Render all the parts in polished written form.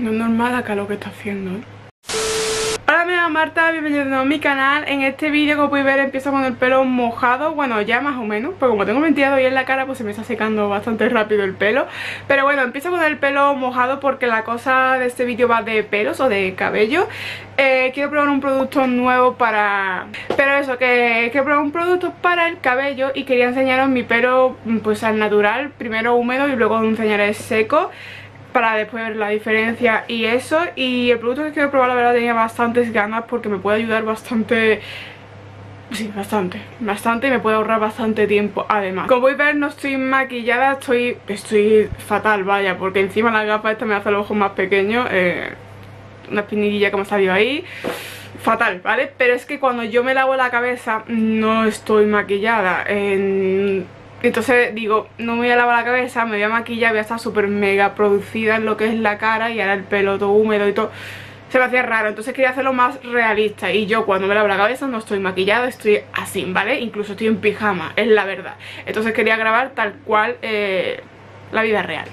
No es normal la calor que está haciendo, ¿eh? Hola, me llamo Marta, bienvenidos de nuevo a mi canal. En este vídeo, como podéis ver, empiezo con el pelo mojado. Bueno, ya más o menos, porque como tengo ventilador y en la cara, pues se me está secando bastante rápido el pelo. Pero bueno, empiezo con el pelo mojado porque la cosa de este vídeo va de pelos o de cabello. Quiero probar un producto nuevo para... Pero eso, que quiero probar un producto para el cabello y quería enseñaros mi pelo pues al natural. Primero húmedo y luego enseñaré seco, para después ver la diferencia y eso. Y el producto que quiero probar, la verdad, tenía bastantes ganas porque me puede ayudar bastante. Sí, bastante y me puede ahorrar bastante tiempo. Además, como podéis ver, no estoy maquillada, estoy fatal, vaya, porque encima la gafa esta me hace los ojos más pequeños. Una espinillilla que me ha salido ahí, fatal, ¿vale? Pero es que cuando yo me lavo la cabeza no estoy maquillada. Entonces digo, no me voy a lavar la cabeza, me voy a maquillar, voy a estar súper mega producida en lo que es la cara y ahora el pelo todo húmedo y todo. Se me hacía raro, entonces quería hacerlo más realista. Y yo cuando me lavo la cabeza no estoy maquillada, estoy así, ¿vale? Incluso estoy en pijama, es la verdad. Entonces quería grabar tal cual la vida real.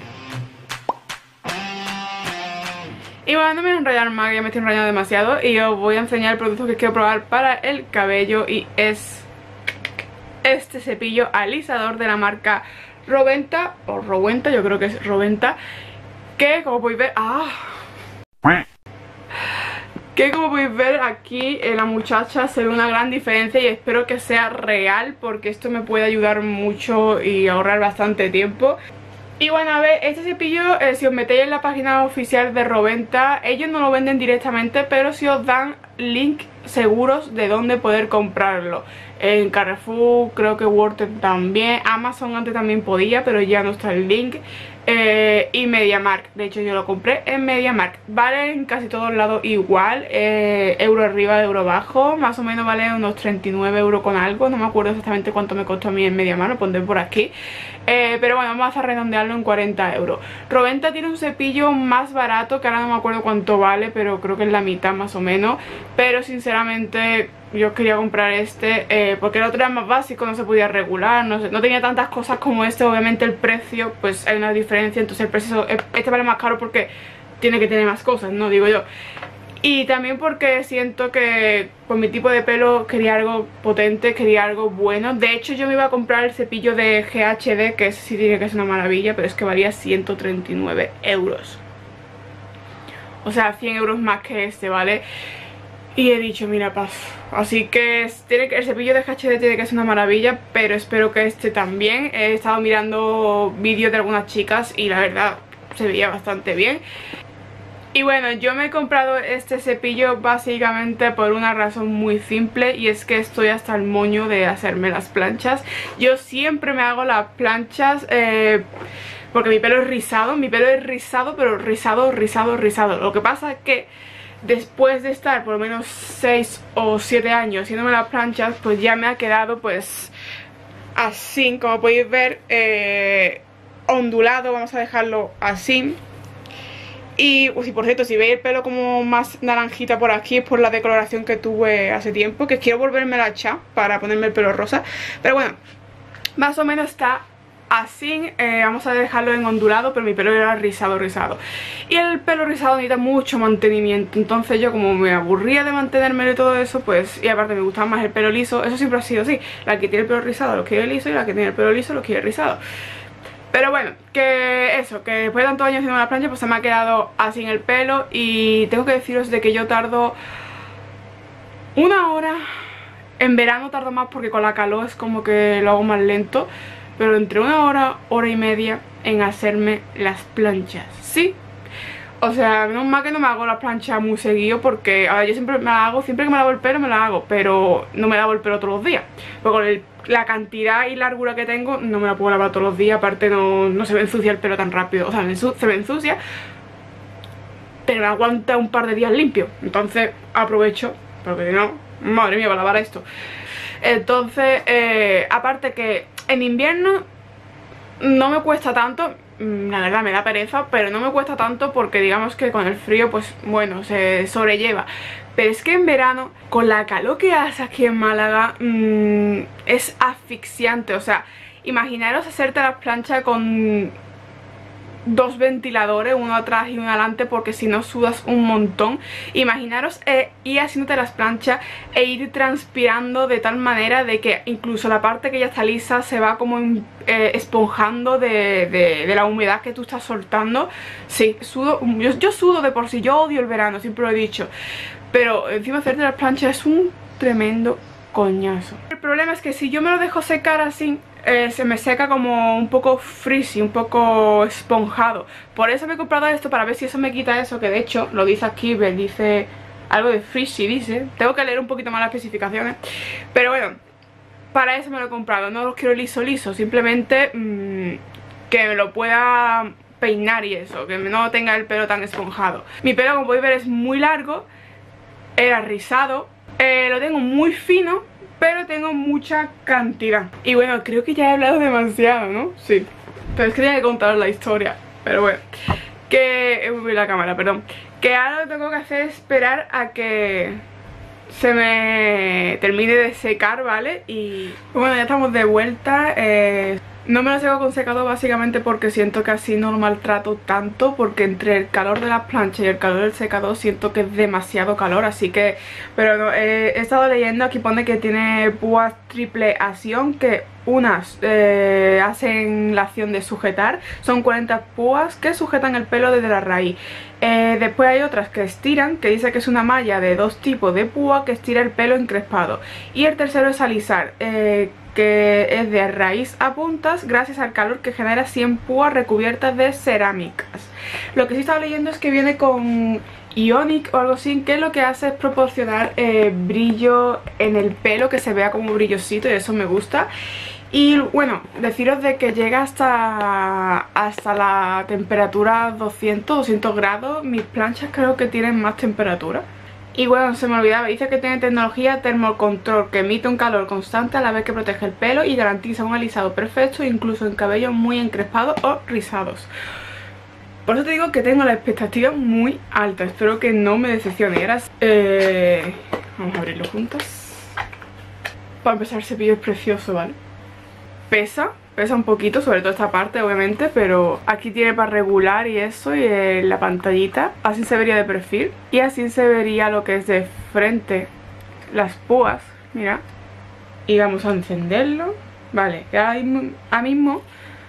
Y bueno, no me voy a enrollar más, que ya me estoy enrollando demasiado. Y os voy a enseñar el producto que quiero probar para el cabello. Y es este cepillo alisador de la marca Roventa, o Rowenta, yo creo que es Roventa, que como podéis ver, como podéis ver aquí la muchacha se ve una gran diferencia y espero que sea real porque esto me puede ayudar mucho y ahorrar bastante tiempo. Y bueno, a ver, este cepillo, si os metéis en la página oficial de Roventa, ellos no lo venden directamente, pero sí os dan link seguros de dónde poder comprarlo. En Carrefour, creo que Worten también, Amazon antes también podía, pero ya no está el link. Y MediaMarkt, de hecho yo lo compré en MediaMarkt. Vale en casi todos lados igual, euro arriba, euro abajo. Más o menos vale unos 39 euros con algo. No me acuerdo exactamente cuánto me costó a mí en MediaMarkt, lo pondré por aquí. Pero bueno, vamos a redondearlo en 40 euros. Roventa tiene un cepillo más barato, que ahora no me acuerdo cuánto vale, pero creo que es la mitad más o menos. Pero sinceramente yo quería comprar este porque el otro era más básico, no se podía regular, no tenía tantas cosas como este. Obviamente el precio, pues hay una diferencia, entonces el precio, este vale más caro porque tiene que tener más cosas, no digo yo. Y también porque siento que por mi tipo de pelo quería algo potente, quería algo bueno. De hecho yo me iba a comprar el cepillo de GHD, que ese sí tiene que es una maravilla, pero es que valía 139 euros. O sea, 100 euros más que este, ¿vale? Y he dicho, mira, paz. Así que el cepillo de GHD tiene que ser una maravilla, pero espero que este también. He estado mirando vídeos de algunas chicas y la verdad se veía bastante bien. Y bueno, yo me he comprado este cepillo básicamente por una razón muy simple, y es que estoy hasta el moño de hacerme las planchas. Yo siempre me hago las planchas porque mi pelo es rizado, pero rizado. Lo que pasa es que después de estar por lo menos 6 o 7 años haciéndome las planchas, pues ya me ha quedado pues así, como podéis ver, ondulado, vamos a dejarlo así. Y por cierto, si veis el pelo como más naranjita por aquí, es por la decoloración que tuve hace tiempo, que quiero volverme a echar para ponerme el pelo rosa. Pero bueno, más o menos está así. Vamos a dejarlo en ondulado, pero mi pelo era rizado. Y el pelo rizado necesita mucho mantenimiento. Entonces yo, como me aburría de mantenérmelo y todo eso, pues, y aparte me gustaba más el pelo liso. Eso siempre ha sido así: la que tiene el pelo rizado lo quiere liso, y la que tiene el pelo liso lo quiere rizado. Pero bueno, que eso, que después de tantos años haciendo la plancha, pues se me ha quedado así en el pelo. Y tengo que deciros de que yo tardo 1 hora. En verano tardo más porque con la calor es como que lo hago más lento, pero entre 1 hora, hora y media en hacerme las planchas, ¿sí? O sea, menos mal que no me hago las planchas muy seguido, porque a ver, yo siempre me la hago, siempre que me lavo el pelo me la hago, pero no me lavo el pelo todos los días. Porque con la cantidad y largura que tengo no me la puedo lavar todos los días. Aparte no se me ensucia el pelo tan rápido. O sea, se me ensucia, pero me aguanta un par de días limpio. Entonces aprovecho, porque si no, madre mía, para lavar esto. Entonces, aparte que en invierno no me cuesta tanto. La verdad me da pereza, pero no me cuesta tanto porque digamos que con el frío pues bueno, se sobrelleva. Pero es que en verano, con la calor que hace aquí en Málaga, es asfixiante. O sea, imaginaros hacerte las planchas con dos ventiladores, uno atrás y uno adelante, porque si no sudas un montón. Imaginaros ir haciéndote las planchas e ir transpirando de tal manera de que incluso la parte que ya está lisa se va como esponjando de la humedad que tú estás soltando. Sí, sudo, yo sudo de por sí, yo odio el verano, siempre lo he dicho, pero encima hacerte las planchas es un tremendo coñazo. El problema es que si yo me lo dejo secar así, se me seca como un poco frizzy, un poco esponjado. Por eso me he comprado esto, para ver si eso me quita eso, que de hecho lo dice aquí, dice algo de frizzy, dice. Tengo que leer un poquito más las especificaciones, pero bueno, para eso me lo he comprado. No lo quiero liso liso, simplemente que me lo pueda peinar y eso, que no tenga el pelo tan esponjado. Mi pelo, como podéis ver, es muy largo, era rizado, lo tengo muy fino, pero tengo mucha cantidad. Y bueno, creo que ya he hablado demasiado, ¿no? Sí, pero es que tenía que contaros la historia. Pero bueno, que... la cámara, perdón. Que ahora lo que tengo que hacer es esperar a que se me termine de secar, ¿vale? Y bueno, ya estamos de vuelta. No me lo seco con secador básicamente porque siento que así no lo maltrato tanto, porque entre el calor de las planchas y el calor del secador siento que es demasiado calor, así que... Pero no, he estado leyendo, aquí pone que tiene púas triple acción, que unas hacen la acción de sujetar, son 40 púas que sujetan el pelo desde la raíz. Después hay otras que estiran, que dice que es una malla de dos tipos de púa que estira el pelo encrespado. Y el tercero es alisar, que es de raíz a puntas gracias al calor que genera 100 púas recubiertas de cerámicas. Lo que sí estaba leyendo es que viene con Ionic o algo así, que lo que hace es proporcionar brillo en el pelo, que se vea como brillosito, y eso me gusta. Y bueno, deciros de que llega hasta la temperatura 200 grados. Mis planchas creo que tienen más temperatura. Y bueno, se me olvidaba, dice que tiene tecnología termocontrol, que emite un calor constante a la vez que protege el pelo y garantiza un alisado perfecto, incluso en cabellos muy encrespados o rizados. Por eso te digo que tengo la expectativa muy alta, espero que no me decepcione. Y ahora, vamos a abrirlo juntas. Para empezar, el cepillo es precioso, ¿vale? Pesa un poquito, sobre todo esta parte obviamente, pero aquí tiene para regular y eso, y la pantallita. Así se vería de perfil y así se vería lo que es de frente, las púas, mira. Y vamos a encenderlo, vale, ahora mismo...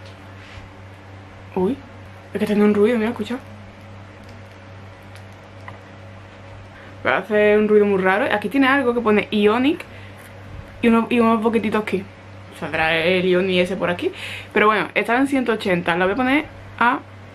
Uy, es que tiene un ruido, mira, escucha. Va a hacer un ruido muy raro. Aquí tiene algo que pone Ionic y unos poquititos aquí. Saldrá el Ionic ese por aquí. Pero bueno, está en 180. Lo voy a poner a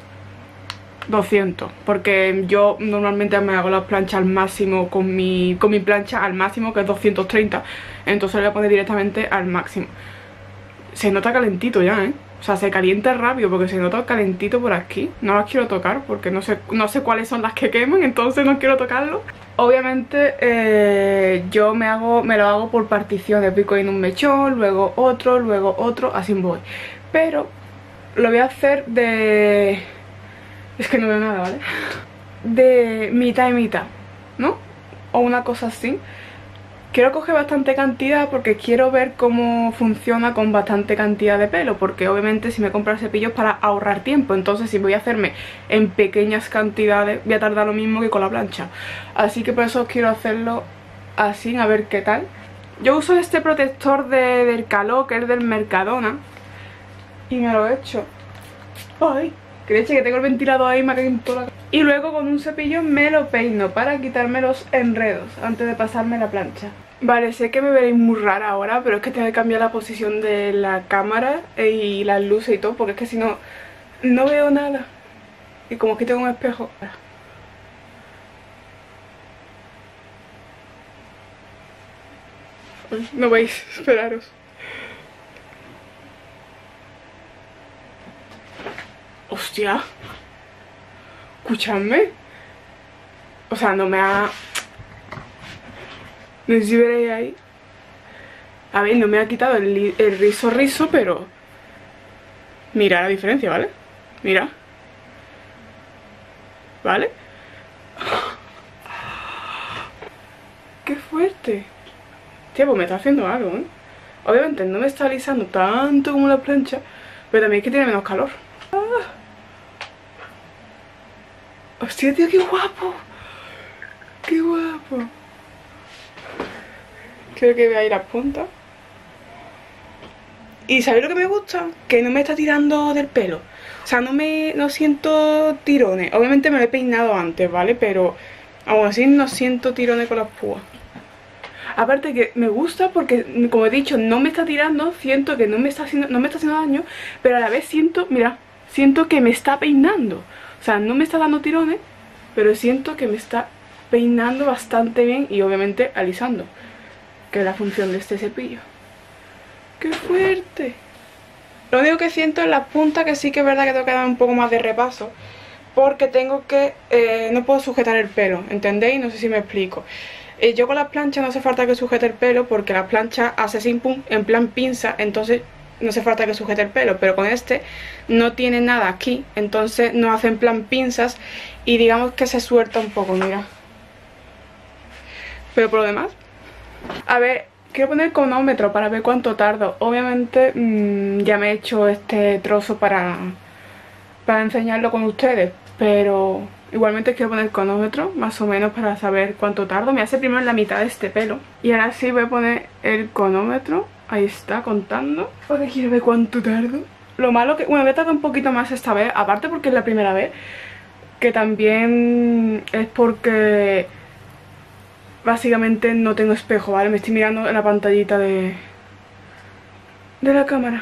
200, porque yo normalmente me hago las planchas al máximo con mi plancha al máximo, que es 230. Entonces lo voy a poner directamente al máximo. Se nota calentito ya, ¿eh? O sea, se calienta rápido porque se nota calentito por aquí. No las quiero tocar porque no sé cuáles son las que queman, entonces no quiero tocarlo. Obviamente yo me lo hago por particiones. Voy cogiendo un mechón, luego otro, así voy. Pero lo voy a hacer de... Es que no veo nada, ¿vale? De mitad y mitad, ¿no? O una cosa así. Quiero coger bastante cantidad porque quiero ver cómo funciona con bastante cantidad de pelo, porque obviamente si me compro el cepillo es para ahorrar tiempo. Entonces si voy a hacerme en pequeñas cantidades voy a tardar lo mismo que con la plancha. Así que por eso quiero hacerlo así, a ver qué tal. Yo uso este protector del calor, que es del Mercadona, y me lo he hecho. ¡Ay! Que leche, que tengo el ventilador ahí, me ha caído la... Y luego con un cepillo me lo peino para quitarme los enredos antes de pasarme la plancha. Vale, sé que me veréis muy rara ahora, pero es que tengo que cambiar la posición de la cámara y las luces y todo, porque es que si no, no veo nada. Y como que tengo un espejo... Uy, no veis, esperaros. Hostia. Escuchadme. O sea, no me ha... No sé si veréis ahí. A ver, no me ha quitado el rizo, pero... Mira la diferencia, ¿vale? Mira. ¿Vale? ¡Qué fuerte! Tío, pues me está haciendo algo, ¿eh? Obviamente no me está alisando tanto como la plancha, pero también es que tiene menos calor. Hostia, tío, qué guapo. Qué guapo. Creo que voy a ir a punta. ¿Y sabéis lo que me gusta? Que no me está tirando del pelo. O sea, no siento tirones. Obviamente me lo he peinado antes, ¿vale? Pero aún así no siento tirones con las púas. Aparte que me gusta porque, como he dicho, no me está tirando. Siento que no me está haciendo daño. Pero a la vez siento, mira, siento que me está peinando. O sea, no me está dando tirones, pero siento que me está peinando bastante bien. Y obviamente alisando, que es la función de este cepillo. ¡Qué fuerte! Lo único que siento es la punta, que sí que es verdad que tengo que dar un poco más de repaso, porque tengo que... no puedo sujetar el pelo, ¿entendéis? No sé si me explico. Yo con las planchas no hace falta que sujete el pelo, porque la plancha hace sin pum, en plan pinza, entonces no hace falta que sujete el pelo. Pero con este no tiene nada aquí, entonces no hace en plan pinzas y digamos que se suelta un poco, mira. Pero por lo demás... A ver... Quiero poner cronómetro para ver cuánto tardo. Obviamente ya me he hecho este trozo para enseñarlo con ustedes, pero igualmente quiero poner cronómetro más o menos para saber cuánto tardo. Me hace primero en la mitad de este pelo y ahora sí voy a poner el cronómetro. Ahí está contando, porque quiero ver cuánto tardo. Lo malo que... Bueno, voy a tardar un poquito más esta vez, aparte porque es la primera vez, que también es porque... Básicamente no tengo espejo, ¿vale? Me estoy mirando en la pantallita de la cámara.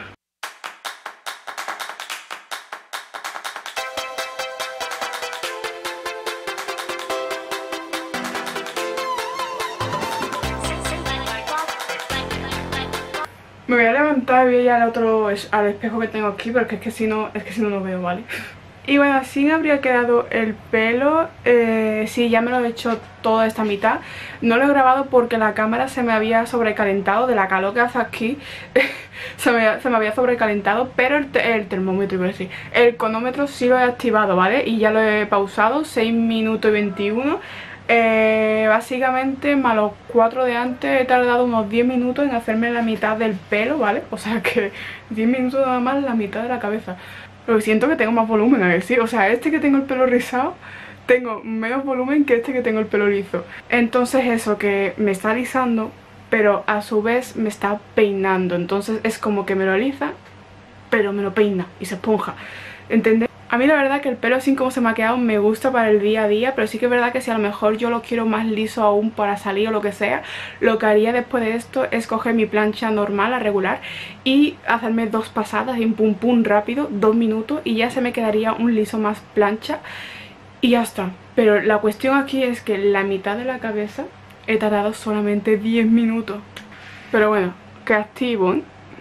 Me voy a levantar y voy a ir al espejo que tengo aquí, porque es que si no lo veo, ¿vale? Y bueno, así me habría quedado el pelo. Sí, ya me lo he hecho toda esta mitad. No lo he grabado porque la cámara se me había sobrecalentado de la calor que hace aquí. se me había sobrecalentado, pero el termómetro, iba a decir, el cronómetro sí lo he activado, ¿vale? Y ya lo he pausado, 6 minutos y 21. Básicamente, más los 4 de antes, he tardado unos 10 minutos en hacerme la mitad del pelo, ¿vale? O sea que 10 minutos nada más la mitad de la cabeza. Pero siento que tengo más volumen, a ver, sí. O sea, este que tengo el pelo rizado, tengo menos volumen que este que tengo el pelo liso. Entonces eso, que me está alisando, pero a su vez me está peinando. Entonces es como que me lo alisa, pero me lo peina y se esponja, ¿entendés? A mí la verdad que el pelo así como se me ha quedado me gusta para el día a día, pero sí que es verdad que si a lo mejor yo lo quiero más liso aún para salir o lo que sea, lo que haría después de esto es coger mi plancha normal, la regular, y hacerme 2 pasadas y un pum pum rápido, 2 minutos, y ya se me quedaría un liso más plancha y ya está. Pero la cuestión aquí es que la mitad de la cabeza he tardado solamente 10 minutos. Pero bueno, que activo,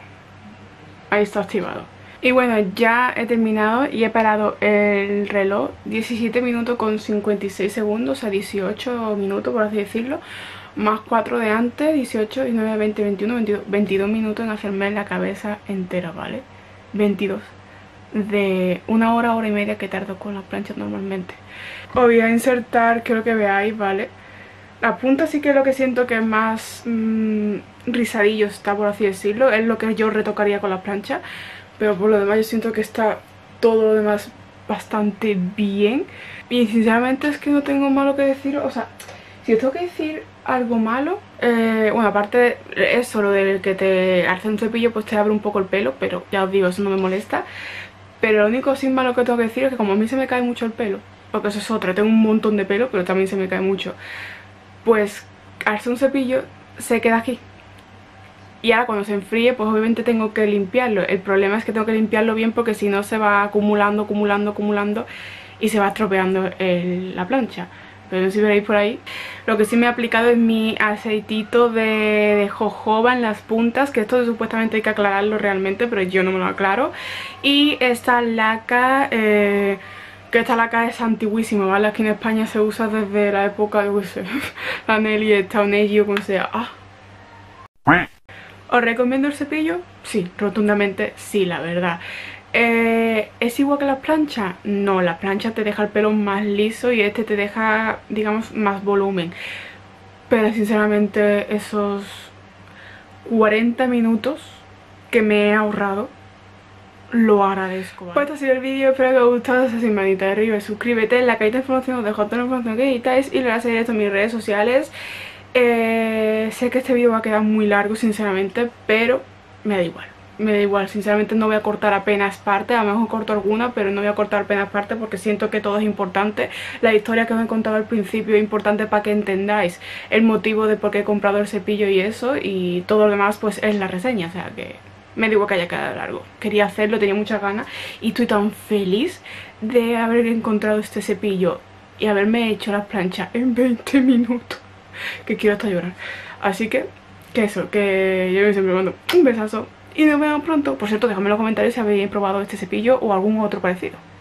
ahí está activado. Y bueno, ya he terminado y he parado el reloj, 17 minutos con 56 segundos, o sea 18 minutos por así decirlo, más 4 de antes, 18, 19, 20, 21, 22 minutos en hacerme la cabeza entera, ¿vale? 22. De 1 hora, hora y media que tardo con las planchas normalmente. Os voy a insertar, quiero que veáis, ¿vale? La punta sí que es lo que siento que es más rizadillo está, por así decirlo, es lo que yo retocaría con las planchas. Pero por lo demás yo siento que está todo lo demás bastante bien. Y sinceramente es que no tengo malo que decir. O sea, si os tengo que decir algo malo, bueno, aparte de eso, lo del que te hace un cepillo pues te abre un poco el pelo, pero ya os digo, eso no me molesta. Pero lo único sin malo que tengo que decir es que como a mí se me cae mucho el pelo, porque eso es otra, tengo un montón de pelo, pero también se me cae mucho, pues al hacer un cepillo se queda aquí. Y ahora cuando se enfríe pues obviamente tengo que limpiarlo. El problema es que tengo que limpiarlo bien porque si no se va acumulando y se va estropeando la plancha. Pero no sé si veréis por ahí. Lo que sí me he aplicado es mi aceitito de jojoba en las puntas, que esto supuestamente hay que aclararlo realmente, pero yo no me lo aclaro. Y esta laca, que esta laca es antiguísima, ¿vale? Aquí en España se usa desde la época de, no sé, la Nelly, esta, o Nelly o como sea. ¿Os recomiendo el cepillo? Sí, rotundamente sí, la verdad. ¿Es igual que las planchas? No, la plancha te deja el pelo más liso y este te deja, digamos, más volumen. Pero sinceramente esos 40 minutos que me he ahorrado lo agradezco, ¿vale? Pues este ha sido el vídeo, espero que os haya gustado. Si sin manita de arriba, suscríbete, en la cajita de información os dejo toda la información que necesitáis y le voy a seguir esto en mis redes sociales. Sé que este vídeo va a quedar muy largo sinceramente, pero me da igual. Me da igual, sinceramente no voy a cortar apenas parte, a lo mejor corto alguna, pero no voy a cortar apenas parte porque siento que todo es importante. La historia que os he contado al principio es importante para que entendáis el motivo de por qué he comprado el cepillo y eso, y todo lo demás pues es la reseña, o sea que me digo que haya quedado largo. Quería hacerlo, tenía muchas ganas y estoy tan feliz de haber encontrado este cepillo y haberme hecho las planchas en 20 minutos, que quiero hasta llorar. Así que eso, que yo siempre mando un besazo y nos vemos pronto. Por cierto, dejadme en los comentarios si habéis probado este cepillo o algún otro parecido.